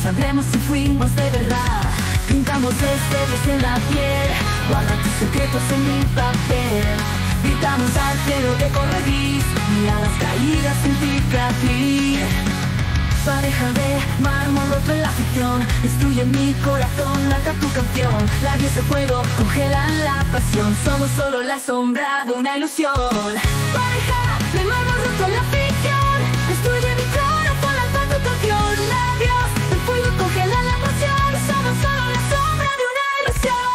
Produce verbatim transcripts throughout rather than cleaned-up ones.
sabremos si fuimos de verdad. Pintamos destellos en la piel, guarda tus secretos en mi papel. Gritamos al cielo que corre gris, miradas caídas en ti. Pareja de mármol roto en la ficción, destruye mi corazón, lanza tu canción. Labios de fuego congelan la pasión, somos solo la sombra de una ilusión. Pareja de mármol roto en la ficción, destruye mi corazón, lanza tu canción. Labios de fuego congelan la pasión, somos solo la sombra de una ilusión.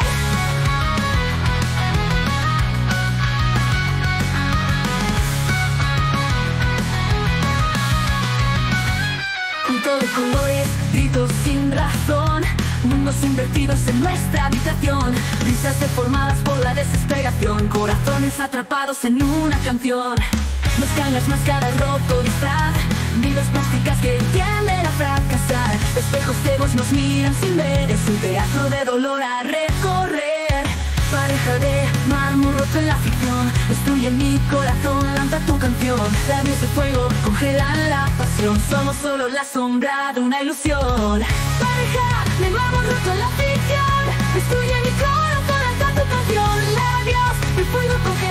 De colores, gritos sin razón, mundos invertidos en nuestra habitación, risas deformadas por la desesperación, corazones atrapados en una canción. Máscaras, máscaras, roto disfraz, vidas plásticas que tienden a fracasar, espejos ciegos nos miran sin ver, es un teatro de dolor a recorrer. Pareja de mármol roto en la ficción, destruye mi corazón, lanza tu canción. Labios de fuego congelan la pasión, somos solo la sombra de una ilusión. Pareja de mármol roto en la ficción, destruye mi corazón, lanza tu canción. Labios de fuego congelan